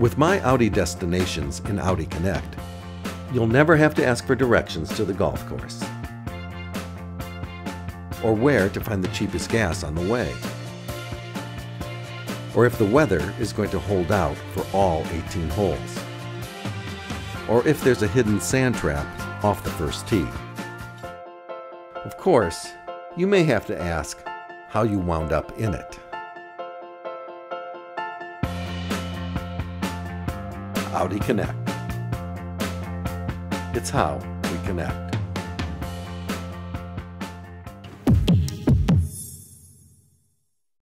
With my Audi destinations in Audi Connect, you'll never have to ask for directions to the golf course, or where to find the cheapest gas on the way, or if the weather is going to hold out for all 18 holes, or if there's a hidden sand trap off the first tee. Of course, you may have to ask how you wound up in it. Audi Connect. It's how we connect.